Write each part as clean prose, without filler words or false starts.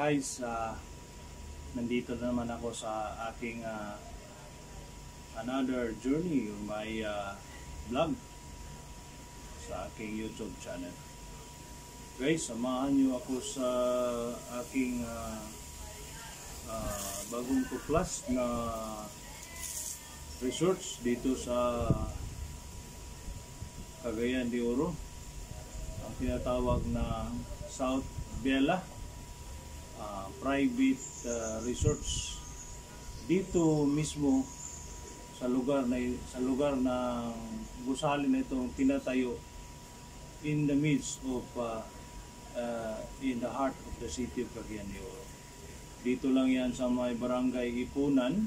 guys, nandito na naman ako sa aking another journey, my vlog sa aking YouTube channel. Guys, samahan nyo ako sa aking bagong tuklas na resorts dito sa Cagayan de Oro, ang tinatawag na South Bella Private Resorts. Dito mismo sa lugar ng gusali na itong tinatayo in the midst of in the heart of the city of Cagayan de Oro. Dito lang yan sa may barangay Ipunan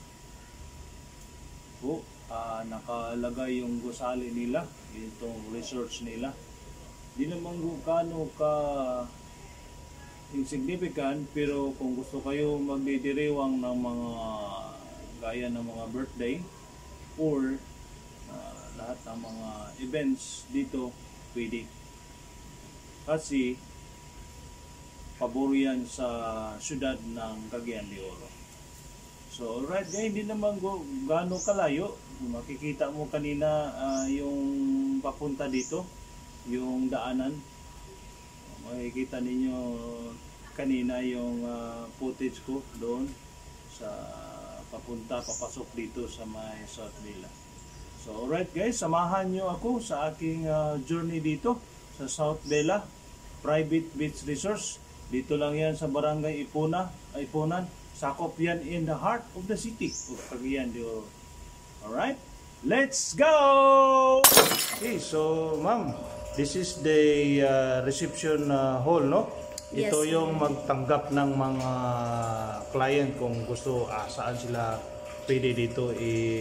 po, nakalagay yung gusali nila, itong resorts nila. Di naman kano ka insignificant, pero kung gusto kayo magdidiriwang ng mga gaya ng mga birthday or lahat ng mga events dito, pwede. Kasi pabor yan sa syudad ng Cagayan de Oro. So alright guys, hindi naman gaano kalayo. Makikita mo kanina yung papunta dito, yung daanan. Makikita ninyo kanina yung footage ko doon sa papasok dito sa may South Bella. So alright guys, samahan nyo ako sa aking journey dito sa South Bella Private Beach Resorts. Dito lang yan sa barangay Ipunan. Sakop yan in the heart of the city of Cagayan de Oro. Alright, let's go! Okay, so ma'am, this is the reception hall, no? Yes, Ito yung magtanggap ng mga client kung gusto saan sila pwede dito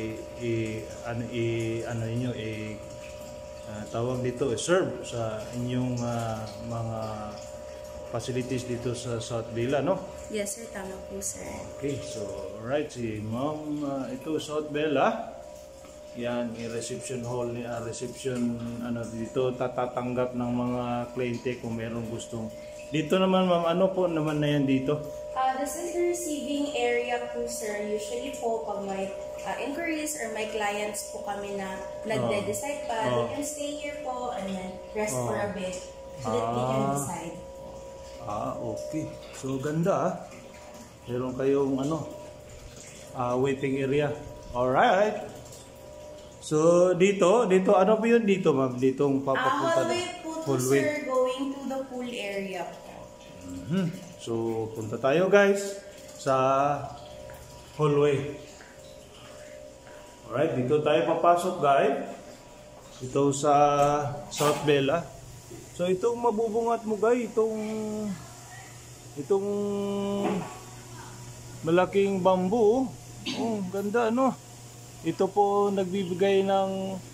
tawag dito serve sa inyong mga facilities dito sa South Bella, no? Yes sir, tama po sir. Okay, so alright, si ma'am, ito South Bella. Yan, yung reception hall ni reception dito tatatanggap ng mga kliyente kung mayroong gustong. Dito naman ma'am, ano po naman na yan dito? This is the receiving area po sir. Usually po pag may inquiries or may clients po kami na nagde-decide pa, they can stay here po and then rest for a bit so that they can decide. Okay. So ganda Meron kayong waiting area. Alright. So dito ano po yun dito ma'am? Ditong papapunta hallway po sir, going to the pool area po. So punta tayo guys sa hallway. Alright, dito tayo papasok guys. Dito sa South Bella. So itong mabubungat mo guys, itong malaking bamboo. Oh, ganda no. Ito po nagbibigay ng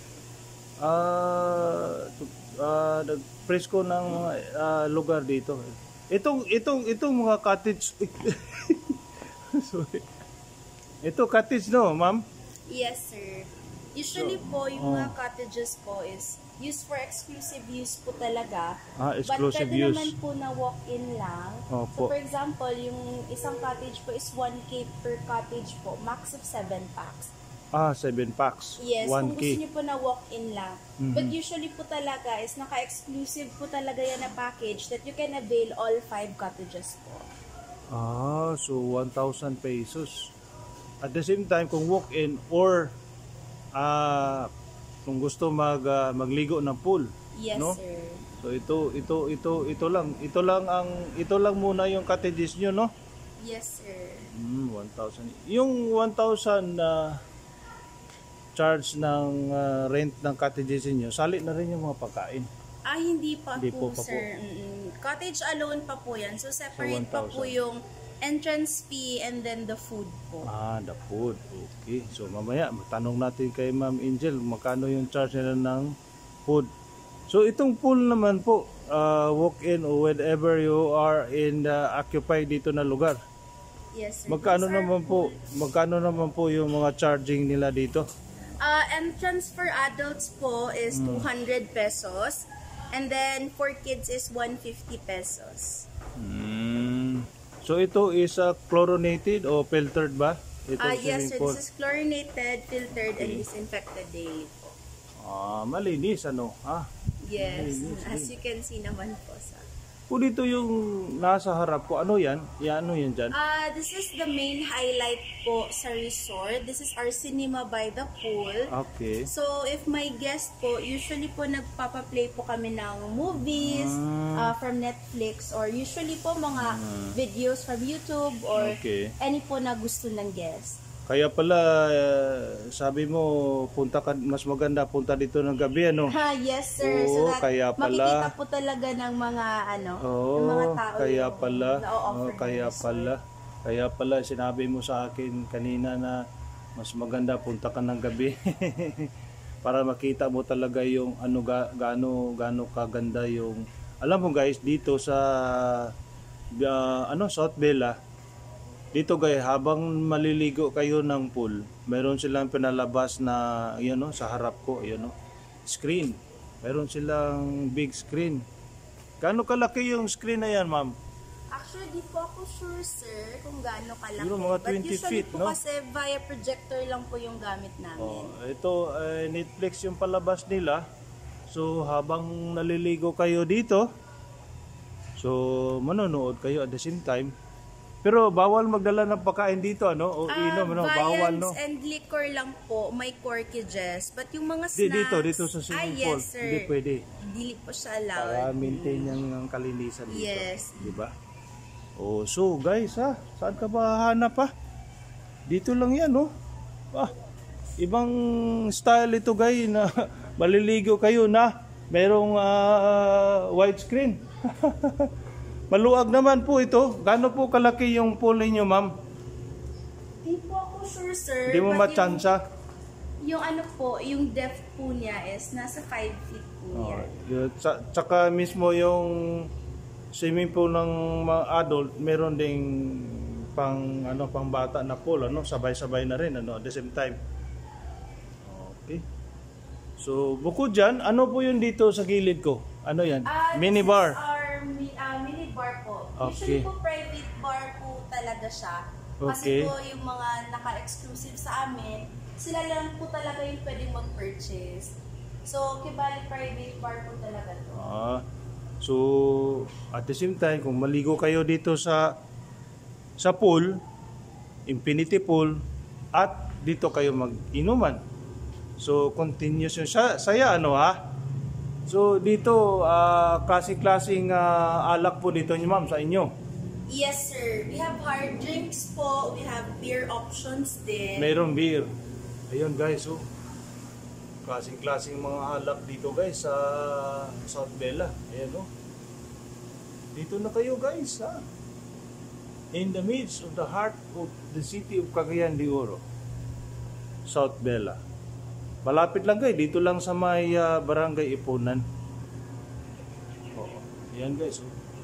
presko ng lugar dito. Itong mga cottage. Sorry. Ito cottage no, ma'am? Yes sir. Usually po yung mga cottages po is used for exclusive use po talaga. Exclusive but pwede use. naman po na walk-in lang. So for example, yung isang cottage po is 1K per cottage po, max of 7 packs. 7 packs. Yes, 1K. kung gusto niyo po na walk-in lang. But usually po talaga is naka-exclusive po talaga yan na package that you can avail all 5 cottages po. So 1,000 pesos. At the same time, kung walk-in or kung gusto magligo ng pool. Yes, no? sir. So ito lang muna yung cottages nyo, no? Yes, sir. 1,000. Yung 1,000 charge ng rent ng cottages niyo, sali na rin yung mga pagkain. Hindi pa po, pa sir. Cottage alone pa po yan. So separate pa 1,000. po yung entrance fee and then the food po. The food. Okay. So mamaya matanong natin kay Ma'am Angel magkano yung charge nila ng food. So itong pool naman po, walk-in or whenever you are in the occupied dito na lugar. Yes, sir. Magkano naman po yung mga charging nila dito? Entrance for adults po is 200 pesos. And then for kids is 150 pesos. So ito is chlorinated o filtered ba? Itong Yes, swimming sir. pool. This is chlorinated, filtered, and disinfected daily po. Malinis ano? Yes, as you can see naman po sa... Po dito yung nasa harap ko, ano yan? Ano yan dyan? This is the main highlight po sa resort. This is our cinema by the pool. Okay. So, if my guest po, usually po nagpapaplay po kami ng movies from Netflix or usually po mga videos from YouTube or any po na gusto ng guest. Kaya pala, sabi mo, mas maganda punta dito ng gabi, ano? Yes, sir. So that kaya pala, makikita po talaga ng mga, ng mga tao. Kaya pala, na-offer kaya pala, sinabi mo sa akin kanina na mas maganda punta ka ng gabi. Para makita mo talaga yung gaano kaganda yung... Alam mo guys, dito sa South Bella, dito guys, habang maliligo kayo ng pool, meron silang pinalabas na, sa harap ko, screen. Meron silang big screen. Gaano kalaki yung screen na yan, ma'am? Actually, di po ako sure, sir, kung gaano kalaki. Siguro mga 20 But usually feet, po kasi via projector lang po yung gamit namin. Ito, Netflix yung palabas nila. So, habang naliligo kayo dito, so, manonood kayo at the same time. Pero bawal magdala ng pakain dito, ano? O inom, ano? Bawal, no? Viands and liquor lang po, may corkages. But yung mga snacks... Dito sa swimming pool. Yes, sir. Hindi pwede. Dili po siya allowed. Para maintain yung kalinisan dito. Yes. Diba? So guys, saan ka ba hanap, Dito lang yan, no? Ibang style ito, guys, na maliligo kayo na merong widescreen. Maluwag naman po ito. Gaano po kalaki yung pool ninyo, ma'am? Di po ako sure, sir. Hindi mo matsansa? Yung yung depth po niya is nasa 5 feet po yan. Tsaka mismo yung swimming pool ng mga adult, meron ding pang bata na pool, sabay-sabay na rin, at the same time. Okay. So, bukod dyan, ano po yun dito sa gilid ko? Ano yan? Minibar. Minibar po. Okay. Usually po private bar po talaga siya. Okay. Kasi po yung mga naka-exclusive sa amin, sila lang po talaga yung pwedeng mag-purchase. So, kibali private bar po talaga to. So, at the same time, kung maligo kayo dito sa pool, infinity pool, at dito kayo mag-inuman. So, continuous yung saya, So, dito, klase-klaseng alak po dito niyo, ma'am, sa inyo. Yes, sir. We have hard drinks po. We have beer options din. Mayroong beer. Ayun, guys, klaseng-klaseng mga alak dito, guys, sa South Bella. Ayan, Dito na kayo, guys, In the midst of the heart of the city of Cagayan de Oro, South Bella. Malapit lang guys, dito lang sa may Barangay Ipunan. Ayan guys.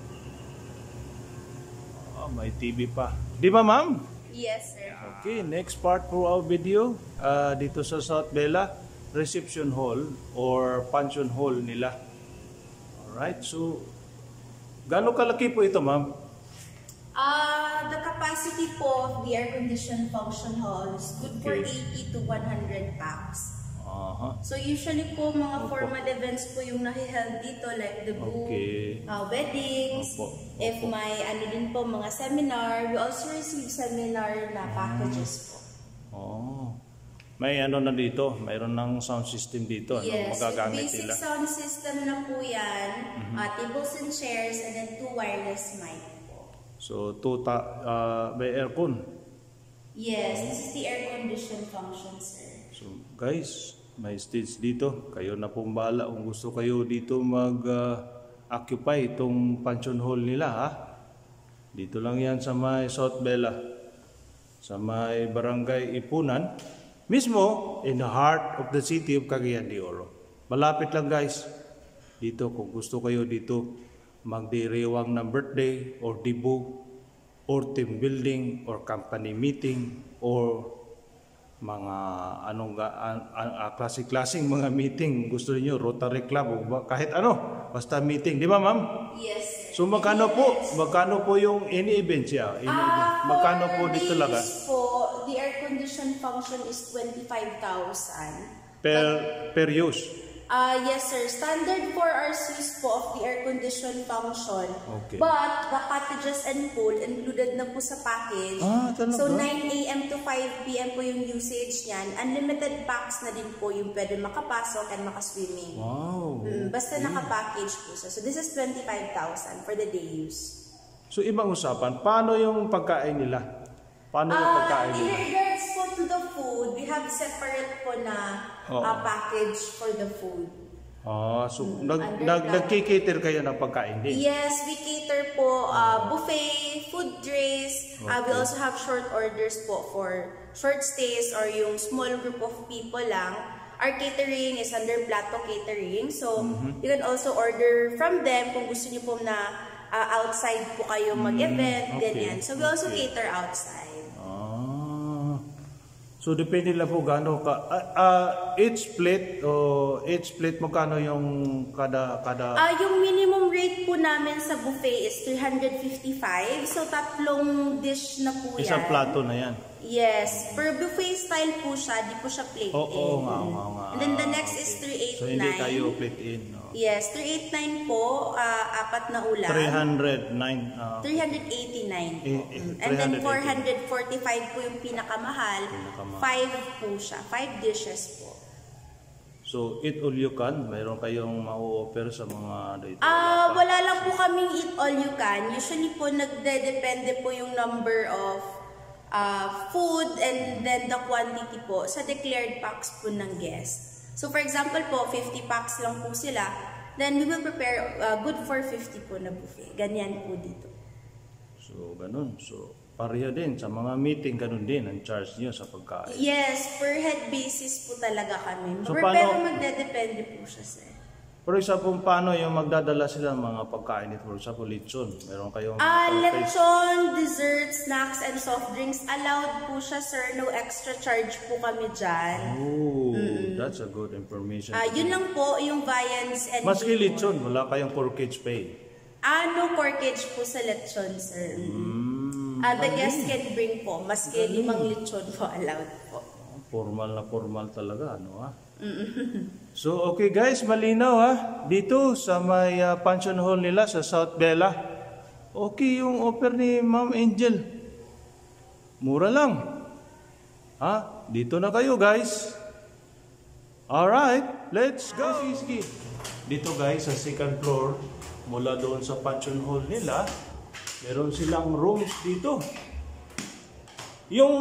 May TV pa. Di ba, ma'am? Yes, sir. Okay, next part for our video. Dito sa South Bella, reception hall or pension hall nila. Alright, so gaano kalaki po ito, ma'am? The capacity po of the air-conditioned function hall is good for 80 to 100 packs. So usually po mga formal events po yung nahi-held dito like the weddings, if may din po mga seminar, we also receive seminar na packages po. May na dito, mayroon ng sound system dito, yes, magagamit basic nila. Sound system na po yan, tables and chairs, and then 2 wireless mic po. So may aircon? Yes, this is the air-conditioned function, sir. So guys, may stage dito. Kayo na pong bahala kung gusto kayo dito mag-occupy itong pension hall nila, Dito lang yan sa may South Bella, sa may Barangay Ipunan, mismo in the heart of the city of Cagayan de Oro. Malapit lang guys. Dito kung gusto kayo dito magdiriwang ng birthday or debut or team building or company meeting or mga klase-klaseng mga meeting gusto niyo, Rotary Club o kahit basta meeting, di ba, ma'am? Yes, sir. So magkano po yung any event siya? Magkano po dito talaga? Po, the air condition function is 25,000 per use. Yes sir, standard 4 hours use po of the air condition function. Okay. But the cottages and pool included na po sa package. Talaga? So 9 AM to 5 PM po yung usage niyan. Unlimited packs na din po yung pwede makapasok and makaswimming. Wow. Basta naka-package po siya. So this is 25,000 for the day use. So ibang usapan, paano yung pagkain nila? Paano yung pagkain In nila? regards po to the food, we have separate po na package for the food. So nagki-cater kayo ng pagkain din? Yes, we cater po buffet, food trays. We also have short orders po for short stays or yung small group of people lang. Our catering is under Plato Catering. So, you can also order from them kung gusto niyo po na outside po kayo mag-event, ganyan. So, we also cater outside. So depende lang po gaano ka each plate magkano yung kada yung minimum rate po namin sa buffet is 355. So tatlong dish na po yan. Isang plato na yan. Yes, per buffet style po siya, di po siya plate in. Oo nga. And then the next is 389. So hindi tayo plate in. Yes, 389 po, apat na ulam. 389. 389. And then 445 po yung pinakamahal. 5 po siya. 5 dishes po. So, eat all you can? Mayroon kayong ma-offer sa mga dito? Wala lang po kaming eat all you can. Usually po, nagde-depende po yung number of food and then the quantity po sa declared packs po ng guest. So, for example po, 50 packs lang po sila. Then, we will prepare good for 50 po na buffet. Ganyan po dito. So, ganun. So, pareha din sa mga meeting, ganun din ang charge niyo sa pagkain. Yes, per head basis po talaga kami. So, pero magdedepende po siya sir. For example, paano yung magdadala sila ng mga pagkain nito? For example, lechon. Meron kayong lechon, desserts, snacks, and soft drinks. Allowed po siya sir. No extra charge po kami dyan. That's a good information. Yun lang po yung viands and maski lechon, wala kayong corkage pay? No corkage po sa lechon sir. The guest can bring po. Maski 5 lechon po allowed po. Formal na formal talaga, ano ha? So, okay guys, malinaw ha. Dito sa may pension hall nila sa South Bella. Okay yung offer ni Ma'am Angel. Mura lang. Dito na kayo guys. Alright, let's go. Sige. Dito guys, sa second floor, mula doon sa pension hall nila, meron silang rooms dito. Yung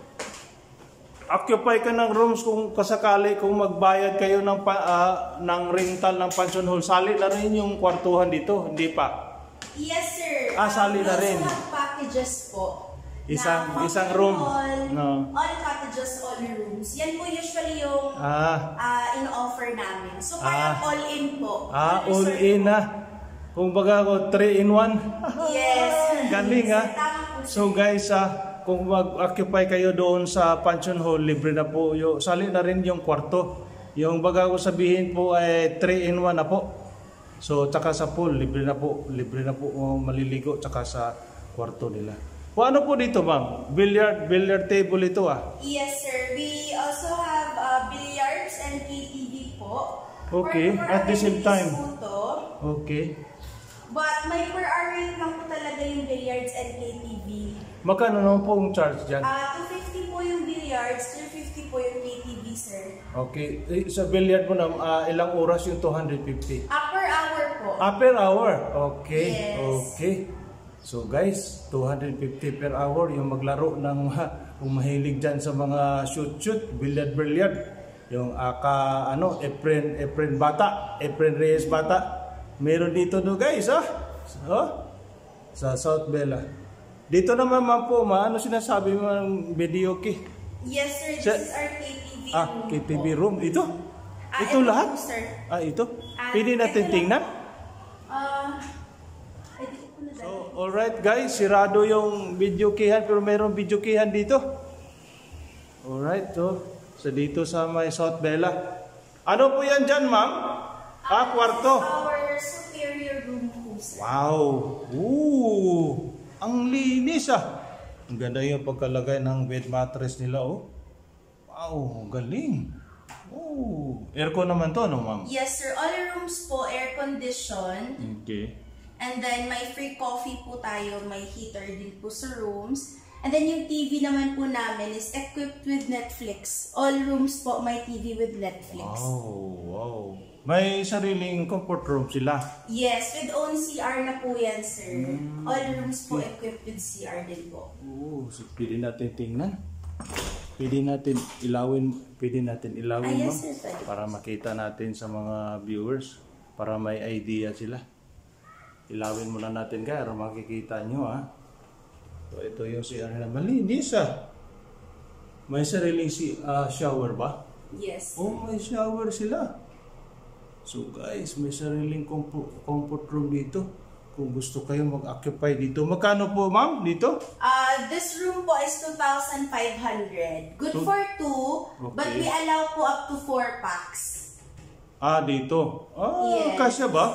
occupy ka ng rooms kung kasakali, kung magbayad kayo ng rental ng pension hall, sali na rin yung kwartuhan dito, hindi pa? Yes sir. Sali na rin. Also packages po. Isang room. All cottages, all rooms. Yan po usually yung in-offer namin. So parang all in po. All in na. Kung baga ko 3 in 1. Yes. Galing ha. So guys, kung mag-occupy kayo doon sa pension hall, libre na po. Sali na rin yung kwarto. Yung baga ko sabihin po ay 3 in 1 na po. So, tsaka sa pool, libre na po. Libre na po maliligo tsaka sa kwarto nila. Ano po dito ma'am? Billiard table ito Yes sir. We also have billiards and KTV po. Okay, at the same time. Okay. But may per hour rate lang po talaga yung billiards and KTV. Magkano naman po yung charge dyan? 250 po yung billiards, 350 po yung KTV, sir. Okay. Sa billiard mo na, ilang oras yung 250? Per hour po. Per hour? Okay. Yes. Okay. So guys, 250 per hour yung maglaro ng kung mahilig dyan sa mga shoot, billiard. Yung Efren Reyes bata. Meron dito guys, sa South Bella. Dito naman po, ano sinasabi mo ng video key? Yes sir, this is our KTV room. KTV room. Ito? Ito lahat? Po, sir. Ito? Pwede natin tingnan? So, alright guys, sirado yung video keyhan pero mayroong video keyhan dito. Alright, so dito sa may South Bella. Ano po yan dyan, ma'am? Kwarto. Our superior room po, sir. Wow! Ooh! Ang linis ah! Ang ganda yung pagkalagay ng bed mattress nila oh. Wow! Galing! Oh! Aircon naman to, no ma'am? Yes sir, all rooms po air conditioned. Okay. And then may free coffee po tayo, may heater din po sa rooms. And then yung TV naman po namin is equipped with Netflix. All rooms po may TV with Netflix. Wow! Wow! May sariling comfort room sila. Yes, with own CR na po yan, sir. All rooms po equipped with CR din po. Oo, so pwede natin tingnan. Pwede natin ilawin Yes, ma'am, sir, pwede. para makita natin sa mga viewers, para may idea sila. Ilawin muna natin kaya makikita nyo ha. So ito yung CR na malinis ah. May sariling shower ba? Yes. Oh, may shower sila. So guys, may sariling comfort room dito. Kung gusto kayo mag-occupy dito. Magkano po ma'am dito? This room po is 2,500. Good for 2, Okay. but we allow po up to 4 packs. Dito. Yes. Kasya ba?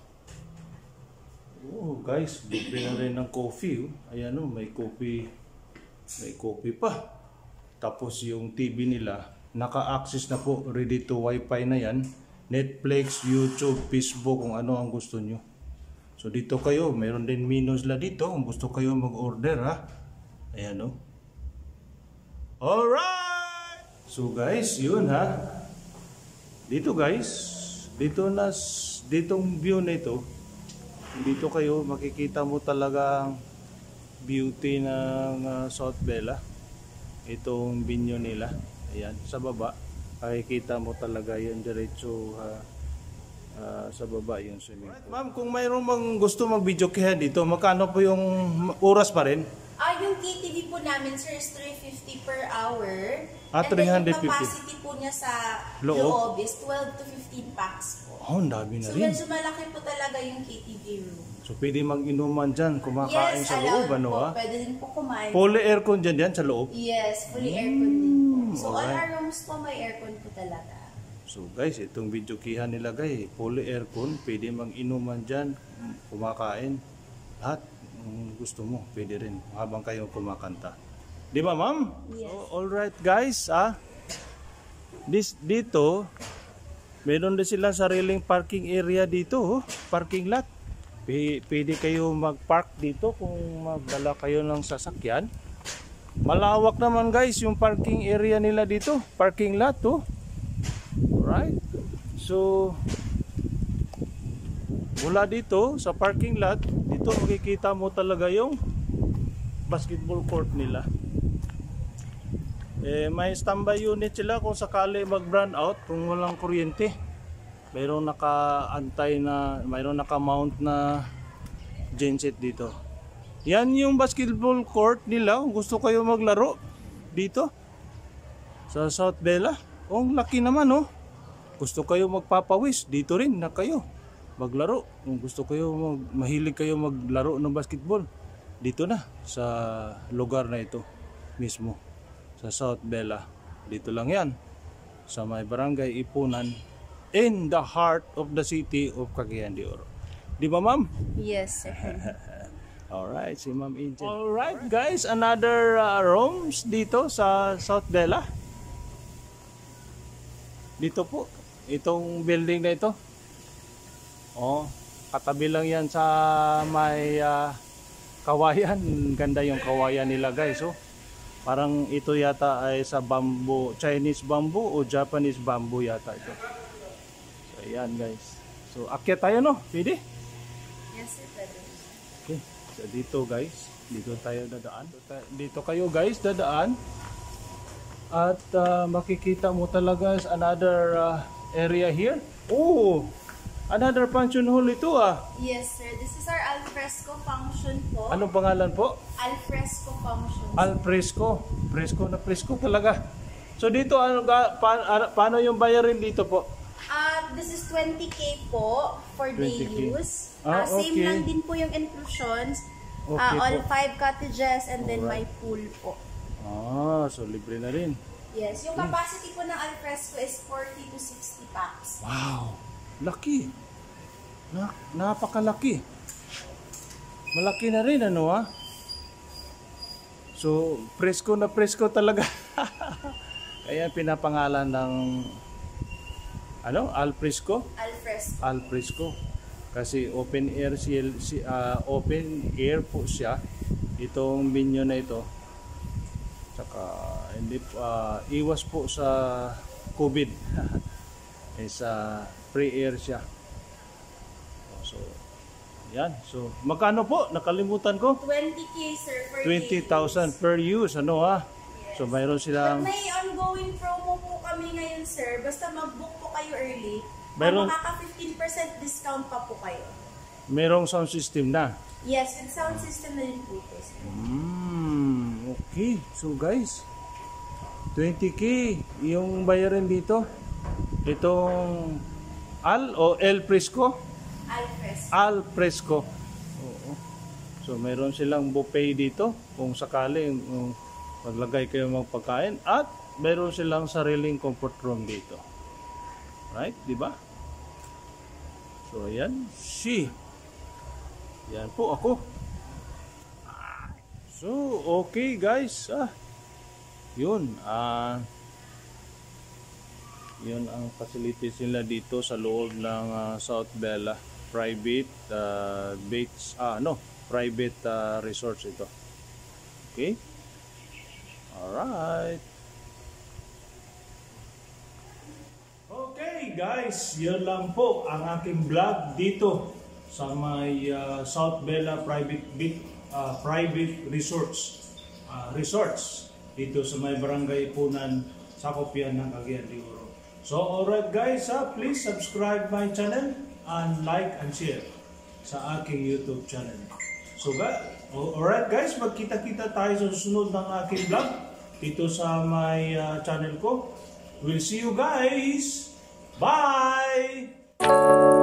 Oh, guys, libre na rin ng coffee. Oh. Ayan oh, may coffee pa. Tapos yung TV nila, naka-access na po, ready to Wi-Fi na yan. Netflix, YouTube, Facebook, kung ano ang gusto nyo. So dito kayo, mayroon din menu la dito kung gusto kayo mag-order ha. Ayan o. Alright! So guys, yun ha. Dito guys, ditong view na ito, dito kayo makikita mo talagang beauty ng South Bella. Itong binyo nila. Ayan, sa baba. Makikita mo talaga yun diretso sa baba yung swimming pool. Ma'am, kung mayroong gusto mag-video kaya dito, magkano po yung oras pa rin? Yung KTV po namin, sir, is 350 per hour. And 350. then yung capacity po niya sa loob is 12 to 15 packs po. Oh, ang dami na So, rin. medyo malaki po talaga yung KTV room. So, pwede mag-inuman dyan, kumakain sa loob, ano po. ha? Pwede din po kumain. Fully aircon dyan sa loob? Yes, fully aircon din po. So, all alright. our rooms po may aircon po talaga. So guys, itong video kihan nila guys, fully aircon, pwede mag-inuman dyan, kumakain, lahat gusto mo, pwede rin habang kayo kumakanta. Di ba ma'am? Yes. So, alright guys, dito, meron din sila sariling parking area dito, parking lot. Pwede kayo mag-park dito kung magdala kayo ng sasakyan. Malawak naman guys yung parking area nila dito, parking lot Alright. So mula dito sa parking lot, dito makikita mo talaga yung basketball court nila. May standby unit sila kung sakali mag-brand out, kung walang kuryente. Mayroong naka-antay na, mayroong naka-mount na genset dito. Yan yung basketball court nila. Kung gusto kayo maglaro dito sa South Bella, laki naman Gusto kayo magpapawis, dito rin na kayo maglaro. Kung gusto kayo mahilig kayo maglaro ng basketball, dito na sa lugar na ito mismo sa South Bella. Dito lang yan sa may barangay Ipunan, in the heart of the city of Cagayan de Oro. Di ba ma'am? Yes, sir. Alright, si Ma'am Angel. Alright guys, another rooms dito sa South Bella. Dito po, itong building na ito. Katabi lang yan sa may kawayan. Ganda yung kawayan nila guys. Parang ito yata ay sa bamboo, Chinese bamboo o Japanese bamboo yata ito. So ayan guys. So akyat tayo pwede? Yes, sir. Okay. So dito guys, dito tayo dadaan. Dito kayo guys dadaan. At makikita mo talaga another area here. Another function hall ito Yes, sir. This is our alfresco function po. Anong pangalan po? Alfresco function. Alfresco. Fresco na fresco talaga. So dito paano yung bayarin dito po? This is 20K po for day 20K. use. Okay. Same lang din po yung inclusions. Okay all po. 5 cottages and then Alright. may pool po. So libre na rin. Yes, yung capacity po ng alfresco is 40 to 60 packs. Wow, laki. Napakalaki. Malaki na rin, ano ha? So, presko na presko talaga. Kaya pinapangalan ng Al Fresco? Al Fresco. Kasi open air open air po siya. Itong venue na ito. Saka hindi iwas po sa COVID. Sa free air siya. So, yan. So, magkano po? Nakalimutan ko. 20K sir per 20,000 per use, ano ha? Yes. So, mayroon silang... But may ongoing promo po kami ngayon sir. Basta mag-book po kayo early. Mayroon... Makaka 15% discount pa po kayo. Mayroong sound system na? Yes, with sound system na rin po sir. Okay. So guys, 20K yung bayarin dito. Itong El Fresco? Al Fresco. Oo. So mayroon silang buffet dito kung sakaling maglagay kayo ng pagkain at mayroon silang sariling comfort room dito. Right, di ba? So ayan, yan po ako. So okay guys, yun yun ang facilities nila dito sa loob ng South Bella private beach private resorts ito. Okay? Alright. Okay guys, yun lang po ang aking vlog dito sa may South Bella private resorts dito sa may barangay Punan, sakop yan ng Cagayan de Oro. So alright guys, please subscribe my channel and like and share sa aking YouTube channel. So alright guys, magkita-kita tayo sa susunod ng aking vlog dito sa my channel ko. We'll see you guys. Bye!